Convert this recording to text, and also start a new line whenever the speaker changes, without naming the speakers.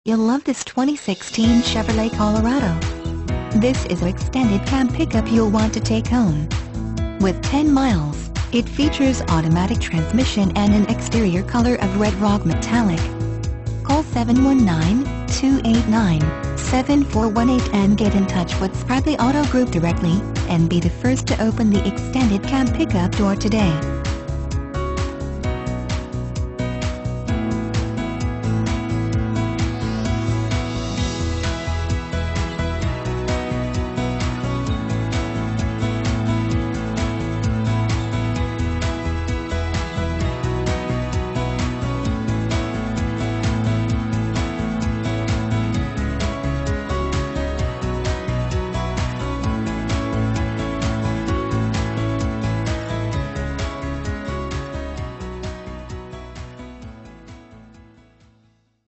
You'll love this 2016 Chevrolet Colorado. This is an extended cab pickup you'll want to take home. With 10 miles, it features automatic transmission and an exterior color of red rock metallic. Call 719-289-7418 and get in touch with Spradley Auto Group directly, and be the first to open the extended cab pickup door today.